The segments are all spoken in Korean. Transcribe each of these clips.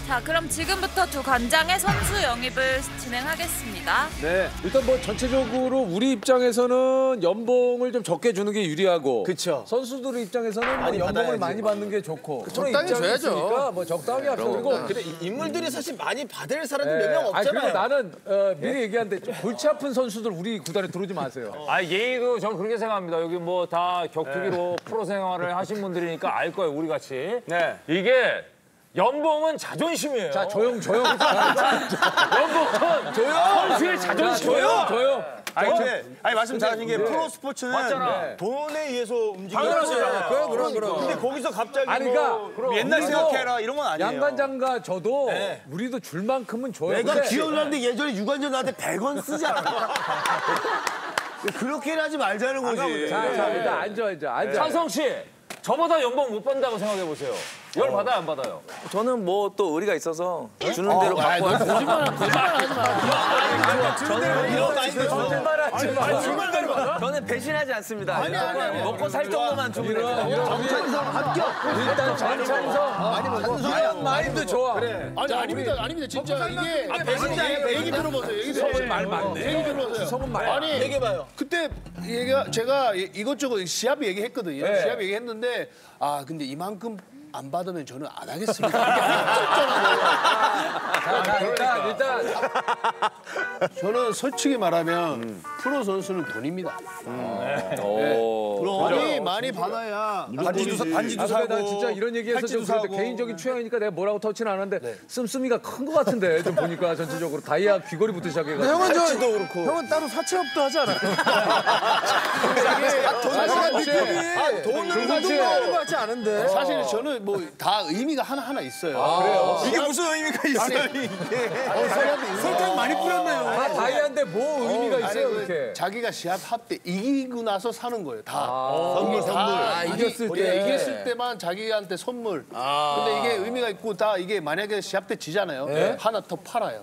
자, 그럼 지금부터 두 관장의 선수 영입을 진행하겠습니다. 네, 일단 뭐 전체적으로 우리 입장에서는 연봉을 좀 적게 주는 게 유리하고, 그쵸. 선수들 입장에서는 뭐 연봉을 받아야지. 많이 받는 게 좋고, 적당히 줘야죠. 뭐 적당히 합시다. 그리고 근데 인물들이 사실 많이 받을 사람들 몇 명 아니, 그리고 없잖아요. 나는 미리 얘기하는데 좀 골치 아픈 선수들 우리 구단에 들어오지 마세요. 아, 예의도 저는 그렇게 생각합니다. 여기 뭐 다 격투기로 프로 생활을 하신 분들이니까 알 거예요, 우리 같이. 네. 이게 연봉은 자존심이에요. 자, 조용. 연봉은 선수의 자존심이에요. 조용. 아니 말씀 잘하신 게 프로 스포츠는 맞잖아. 돈에 의해서 움직이는 당연하죠. 그럼. 근데 거기서 갑자기 아니, 뭐 그러니까 옛날 우리도 생각해라 이런 건 아니에요. 양관장과 저도 우리도 줄 만큼은 줘요. 내가 근데 기억나는데 예전에 유관전 나한테 100원 쓰지 않았나? 그렇게는 하지 말자는 거지. 자, 일단 앉아. 찬성 씨, 저보다 연봉 못 받는다고 생각해 보세요. 열 받아요, 안 받아요? 저는 뭐 또 의리가 있어서 주는 대로 받고 저는 배신하지 않습니다. 먹고 살 정도만 주면 일단 전창성 이런 마인드 좋아. 아닙니다. 진짜 이게 얘기 들어보세요. 성은 말 맞네. 얘기 들어보세요. 성은 말. 아니, 얘기해봐요. 그때 제가 이것저것 시합 얘기했거든요. 시합 얘기했는데 근데 이만큼 안 받으면 저는 안 하겠습니다. 일단 저는 솔직히 말하면 프로 선수는 돈입니다. 많이 받아야 반지도 난 사고. 진짜 이런 얘기해서 좀 팔찌도 그런데 사고. 개인적인 취향이니까 내가 뭐라고 터치는 안 하는데 씀씀이가 큰 것 같은데 좀 보니까 전체적으로 다이아 귀걸이부터 시작해가지고 팔찌도 그렇고. 형은 따로 사채업도 하지 않아요? 돈은 가지고 하는 것 같지 않은데. 사실 저는 뭐 다 의미가 하나 있어요. 그래요? 이게 무슨 의미가 있어요, 이게? 설탕 많이 뿌렸네요. 다 다이아인데 뭐 의미가 있어요 그렇게? 자기가 시합할 때 이기고 나서 사는 거예요. 다. 선물. 이겼을 때. 이겼을 때만 자기한테 선물. 근데 이게 의미가 있고 다 이게 만약에 시합 때 지잖아요. 하나 더 팔아요.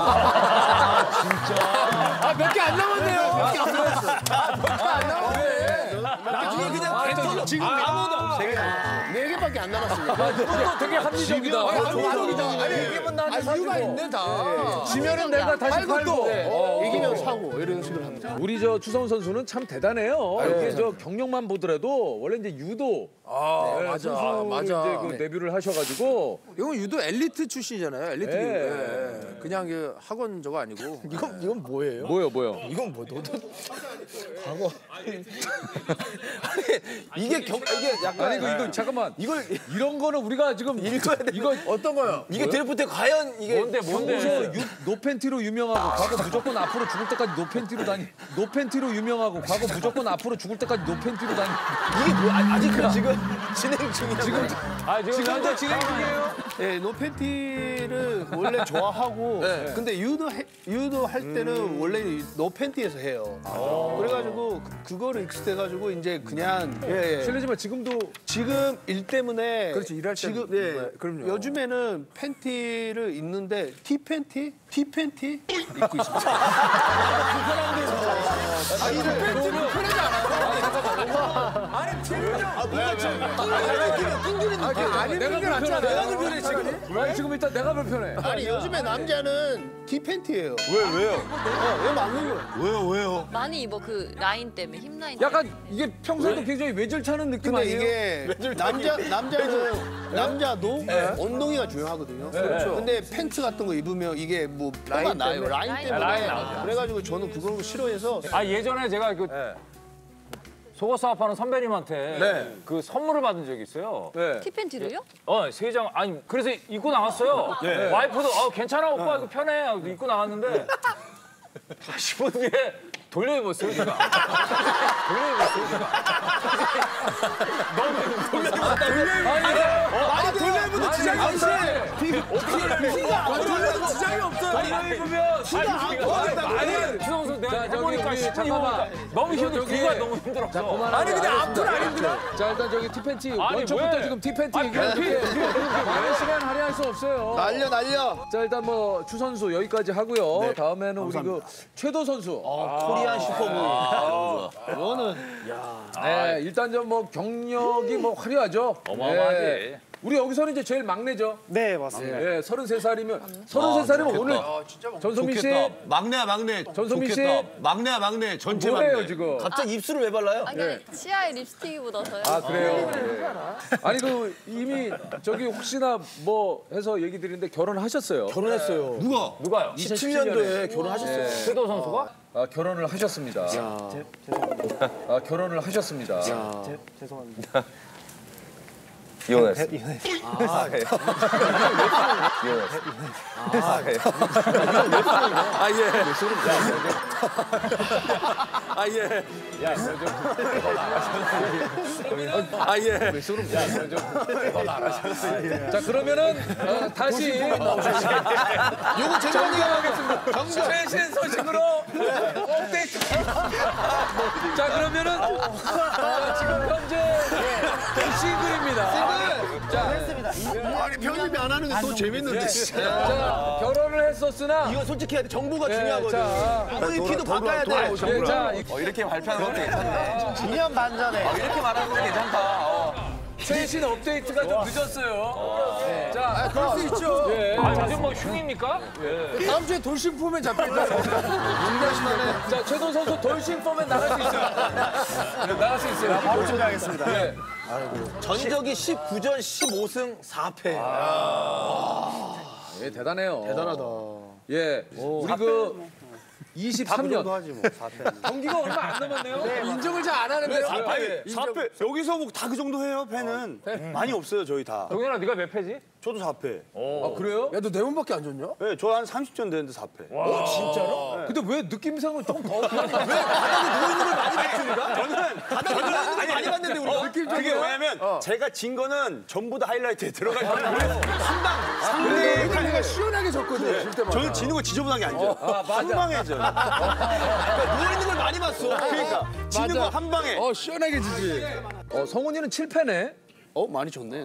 몇 개 안 남았네요. 지금 네 개밖에 안 남았어요. 또 되게 합리적이다. 이유가 있네 다. 지면은 내가 다시 팔고. 이기면 사고 이런 식으로 합니다. 우리 저 추성훈 선수는 참 대단해요. 이게 저 경력만 보더라도 원래 이제 유도 선수로 이제 그 데뷔를 하셔가지고 이건 유도 엘리트 출신이잖아요. 엘리트 네. 기록. 그냥 그 학원 저거 아니고. 이건 뭐예요? 뭐요? 이건 뭐 너도 이게 약간. 아니 이거 잠깐만 이런 거는 우리가 지금 읽어야 돼. 이거 어떤 거요? 이게 드래프트 과연 이게. 평소 노팬티로 유명하고 과거 무조건 앞으로 죽을 때까지 노팬티로 유명하고 과거 무조건 앞으로 죽을 때까지 노팬티로 다니. 이게 뭐 아직 지금 진행 중이에요. 지금도 진행 중이에요. 네, 노팬티를 원래 좋아하고 근데 유도 할 때는 원래 노팬티에서 해요. 그래가지고 그거를 익숙해가지고 이제 그냥 실례지만 지금 일 때문에 그렇지, 일할 때. 지금 그럼요. 요즘에는 팬티를 입는데 티팬티 입고 있습니다. 내가 불편해 지금 일단 내가 불편해. 아니 요즘에 남자는 티팬티예요. 왜요? 왜 막는 거예요? 왜요? 많이 입어, 그 라인 때문에, 힙 라인 때문에. 약간 이게 평소에도 굉장히 외줄차는 느낌 근데 아니에요? 이게 남자도 엉덩이가 중요하거든요. 근데 팬츠 같은 거 입으면 이게 뭐 표가 나요. 라인 때문에. 라인 나오죠. 그래가지고 저는 그걸 싫어해서 예전에 제가 그 속옷 사업하는 선배님한테 그 선물을 받은 적이 있어요. 티팬티를요? 세 장. 아니, 그래서 입고 나갔어요. 와이프도 괜찮아, 오빠 이거 편해. 하고 입고 나갔는데 10분 뒤에 돌려 입었어요, 제가. 돌려 입어도 지장이 없어요. 돌려도 지장이 없어요. 돌려 입으면 추성훈 선수 내가 해보니까 10분 입으니까 너무 귀가 너무 힘들었어. 아니 근데 앞은 안 힘들어. 자 일단 저기 티팬티 원초부터 왜? 지금 티팬티 얘기하는데 많은 시간 할애할 수 없어요. 날려. 자 일단 뭐 추 선수 여기까지 하고요. 다음에는 우리 그 최도 선수. 코리안 슈퍼보이. 이거는 네, 일단 좀 뭐 경력이 뭐 화려하죠. 어마어마하지. 네. 우리 여기서는 이제 제일 막내죠. 네, 맞습니다. 예, 33살이면 33살이면 오늘 전소민 씨 막내야 막내. 전소민 씨 좋겠다. 막내야 막내. 전체 뭐래요 막내. 지금? 갑자기 입술을 왜 발라요? 아니 치아에 립스틱이 묻어서요. 아 그래요? 네. 아니 그 이미 저기 혹시나 뭐 해서 얘기 드리는데 결혼하셨어요. 결혼했어요. 누가요? 17년도에 결혼하셨어요. 최도 선수가? 아 결혼을 하셨습니다. 아 결혼을 하셨습니다. 죄송합니다. 이혼했어. 자 그러면은 다시 요거 정리하겠습니다. 최신 소식으로 업데이트. 자 그러면은 지금 현재 싱글입니다. 아니 편집이 안 하는 게 또 재밌는데. 자 결혼을 했었으나 이거 솔직히 해야 돼. 정보가 중요하거든. 자, 오늘 키도 바꿔야 돼. 예, 자 이렇게 발표하는 것도 괜찮네. 2년 반 전에 이렇게 말하는 것도 괜찮다. 최신 업데이트가 좀 늦었어요. 자 그럴 수 있죠. 예. 아, 요즘 뭐 흉입니까? 다음 주에 돌싱폼에 잡힐 자, 최동 선수 돌싱 포맨 나갈 수 있어요. 나갈 수 있어요. 바로 준비하겠습니다. 네. 전적이 19전 15승 4패. 예, 대단해요. 대단하다. 예, 우리 그 23년 하지 뭐. 4패. 경기가 얼마 안 남았네요. 인정을 잘 안 하는데. 4패 여기서 뭐 다 그 정도 해요 패는 많이 없어요 저희 다. 동현아, 네가 몇 패지? 저도 4패. 아, 그래요? 야, 너 4번밖에 안 줬냐? 네, 저 한 30전 됐는데 4패. 진짜로? 근데 왜 느낌상은 좀 더? 바닥에 많이 봤는데 우리가. 그게 왜냐면 제가 진 거는 전부 다 하이라이트에 들어가 있거든요. 그러니까 내가 시원하게 줬거든. 줄 때마다. 저는 지는 거 지저분하게 안 져요. 한 방에 져요. 누워있는 걸 많이 봤어. 그러니까 지는 거 한 방에. 시원하게 지지. 성훈이는 7패네. 많이 줬네.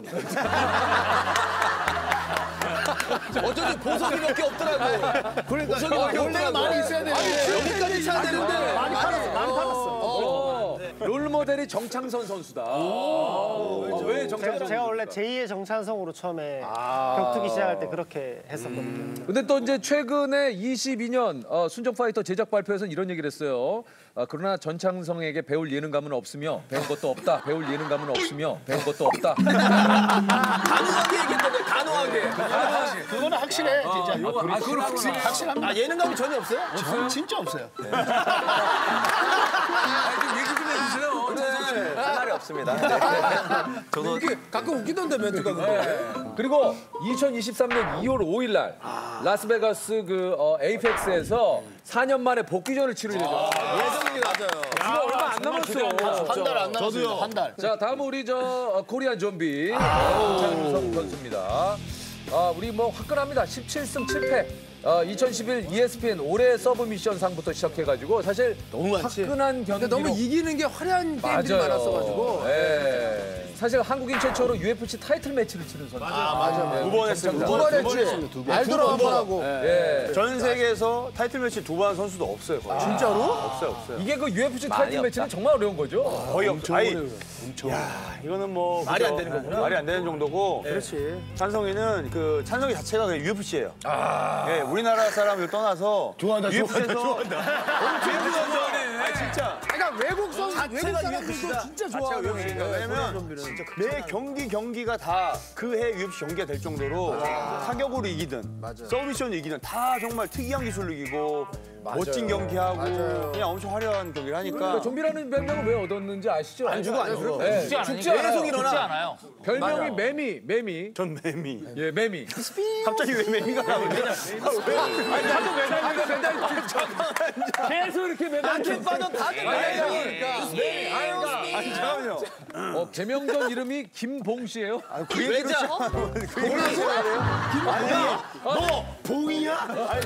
어쩐지 보석이 몇 개 없더라고. 그러니까 보석이 몇 개 없더라고. 많이 있어야 되는데. 여기까지 차야 되는데. 많이 팔았어. 롤 모델이 정창선 선수다. 왜 정창선? 제가 원래 제2의 정찬성으로 처음에 격투기 시작할 때 그렇게 했었거든요. 근데 또 이제 최근에 22년 순정 파이터 제작 발표에서는 이런 얘기를 했어요. 그러나 전창성에게 배울 예능감은 없으며 배운 것도 없다. 배울 예능감은 없으며 배운 것도 없다. 단호하게 얘기했던데, 단호하게. 그거는 확실해 진짜. 그건 확실합니다. 아, 예능감이 전혀 없어요? 없어요? 진짜 없어요. 좀 얘기 좀 해주세요. 할 말이 없습니다. 저도 가끔 웃기던데 멘트가 근데. 그리고 2023년 2월 5일 날 라스베가스 그 에이펙스에서 4년 만에 복귀전을 치를 예정. 예정이 맞아요. 지금 얼마 안 남았어. 한 달 안 남았어요. 한 달. 자, 다음은 우리 코리안 좀비 장성 선수입니다. 우리 뭐 화끈합니다. 17승 7패. 2011 ESPN 올해 서브미션 상부터 시작해가지고 사실 너무 화끈한 경기로 근데 너무 이기는 게 화려한 게임들이 많았어가지고. 예. 사실 한국인 최초로 UFC 타이틀 매치를 치는 선수. 맞아. 두 번 했어요. 두 번 했지. 알도로 한 번 하고. 예. 전 세계에서 타이틀 매치 2번 한 선수도 없어요. 거의. 진짜로? 없어요. 이게 그 UFC 타이틀 매치는 정말 어려운 거죠. 거의 없죠. 야, 이거는 뭐 말이 안 되는 거구나. 말이 안 되는 정도고. 그렇지. 찬성이는 그 찬성이 자체가 그냥 UFC예요. 예, 우리나라 사람을 떠나서 UFC에서 엄청 좋아하네. 진짜. 그러니까 외국 사람들도 진짜 좋아하는 왜냐면 매 경기가 다 그 해 UFC 경기가 될 정도로 타격으로 이기든 서브미션으로 이기든 다 정말 특이한 기술로 이기고 멋진 경기하고 그냥 엄청 화려한 경기를 하니까 그러니까 좀비라는 별명을 왜 얻었는지 아시죠? 안 죽어, 안 죽어. 네. 죽지 않아요. 계속 일어나. 죽지 않아요. 별명이 매미. 전 매미. 예, 매미. 갑자기 왜 매미가 나오냐? 계속 이렇게 매달려. 빠져 다들 아니 잠깐만요. 개명전 이름이 김봉 씨예요? 그 얘기로 너 봉이야?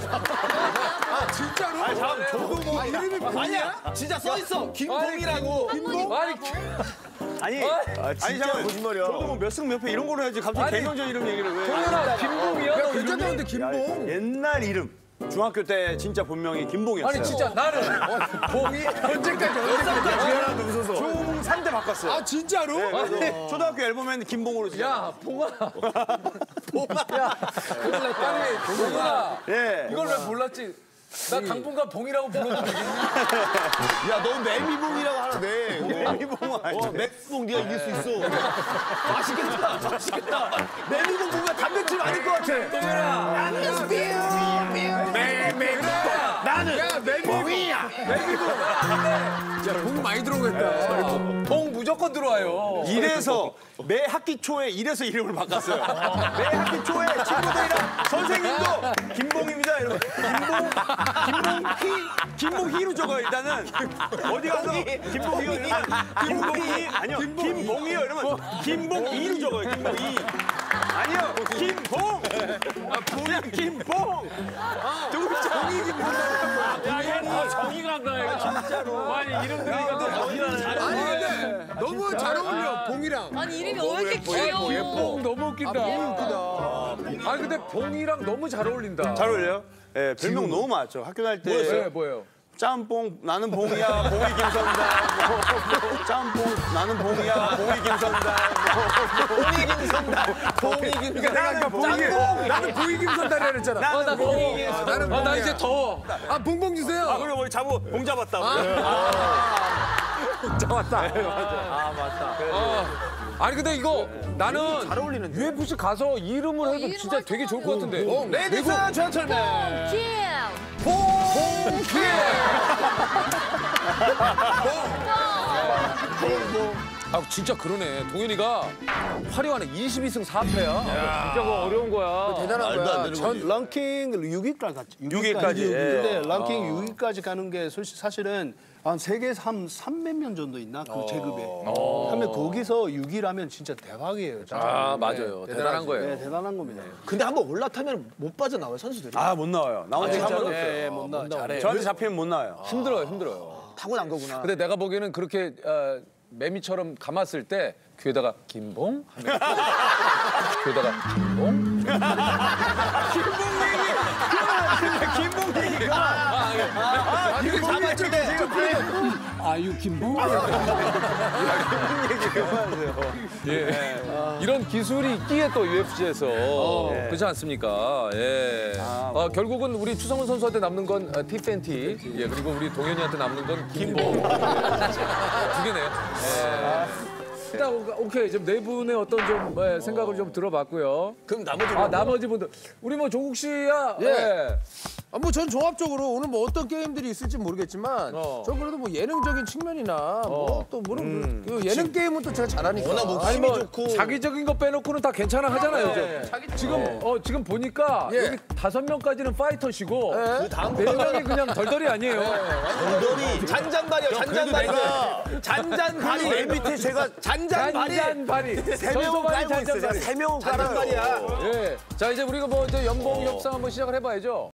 진짜로? 아니 잠깐 저도 뭐 아니야. 진짜 써 있어. 김봉이라고. 아니 잠깐 거짓말이야. 저도 뭐 몇 승 몇 패 이런 거로 해야지 갑자기 개명전 이름 얘기를 왜? 동현아, 김봉이야? 너 이름이? 괜찮다는데 김봉. 옛날 이름. 중학교 때 진짜 본명이 김봉이었어요. 아니 진짜 나는 봉이 언제까지 웃어서. 중3 때 바꿨어요. 아 진짜로? 네, 그래서 초등학교 앨범에는 김봉으로 시작. 야, 봉아. 야, 아니, 봉아. 예. 이걸 왜 몰랐지? 나 당분간 봉이라고 불러도 되겠니? 야, 너 매미봉이라고 하나 내. 매미봉 아니야. 맥스봉 네가 이길 수 있어. 맛있겠다. 맛있겠다. 매미봉 보면 단백질 많을 것 같아. 나는 매미봉이야. 공 많이 들어오겠다. 봉 무조건 들어와요. 이래서 매 학기 초에 이래서 이름을 바꿨어요. 매 학기 초에 친구들이랑 선생님도 김봉입니다. 이러면 김봉희로 적어요. 일단은 어디 가서 김봉희요 이러면 김봉희 아니요 김봉희요 이러면 김봉희로 적어요. 김봉희 아니요 김봉 그냥 김봉 두 글자 봉이 김봉. 야, 정의가 안 가요, 진짜로. 아니, 이름 들으니까 또 정의가 나네. 아니 근데 너무 잘 어울려 봉이랑. 아니 이름이 왜 이렇게 귀여워? 봉 너무 웃긴다. 봉 이쁘다. 아니 근데 봉이랑 너무 잘 어울린다. 잘 어울려요? 예, 별명 너무 많았죠. 학교 다닐 때 뭐예요? 짬뽕 나는 봉이야 봉이 김선다 짬뽕 나는 봉이야 봉이 김선다 봉이 김선다 봉이 김선다 그러니까 내가 봉이 나는 봉이 김선다라 그랬잖아. 나는 봉이 김선다 나는 나 이제 더워. 아 봉봉 주세요. 그리고 뭐 자부 봉 잡았다 잡았다. 아니 근데 이거 나는 잘 어울리는데. UFC 가서 이름을 해도 이름 진짜 할 되게 좋을 것 거면. 같은데. 레디스 앤 젠틀맨. 아 진짜 그러네. 동현이가 화려하네. 22승 4패야. 진짜 그거 어려운 거야. 대단한 말도 안 거야. 되는 전 ranking 6위까지 갔죠. 6위까지, 예. 근데 ranking 6위까지 가는 게 사실은 한 세계에서 한 300명 정도 있나 그 제급에. 하면 거기서 6위라면 진짜 대박이에요. 진짜. 아 맞아요. 대단한 거예요. 네, 대단한 겁니다. 근데 한번 올라타면 못 빠져나와요 선수들이. 아 못 나와요 나온 적 한 번도 없어요 네, 못 나와. 잘해. 저한테 잡히면 못 나와요 힘들어요. 타고난 거구나. 근데 내가 보기에는 그렇게 매미처럼 감았을 때 귀에다가 김봉 하면 귀에다가 김봉 이거 잡았을 때 아유 김봉 예. 이런 기술이 있기에 또 UFC에서 그렇지 않습니까? 예. 결국은 우리 추성훈 선수한테 남는 건 티팬티 예 그리고 우리 동현이한테 남는 건 김봉 두 개네요. 예. 일단 오케이 지금 네 분의 어떤 좀 생각을 좀 들어봤고요. 그럼 나머지 나머지 분들 우리 뭐 조국 씨야. 예. 뭐 전 종합적으로 오늘 뭐 어떤 게임들이 있을지 모르겠지만 전 그래도 뭐 예능적인 측면이나 뭐 또 모르는 그 예능 게임은 또 제가 잘하니까. 워낙 뭐 아니 힘이 뭐 좋고. 자기적인 거 빼놓고는 다 괜찮아 하잖아요. 지금 보니까 예. 여기 5명까지는 파이터시고 그 다음 4명이 그냥 덜덜이 아니에요. 엉덩이. 잔잔발이요 잔잔발이가. 잔잔발이 맨 밑에 제가 잔잔바리. 세 명은 깔고 있어요. 제가 세 명은 깔아요. 잔잔발이야. 예. 자 이제 우리가 뭐 이제 연봉 협상 한번 시작을 해봐야죠.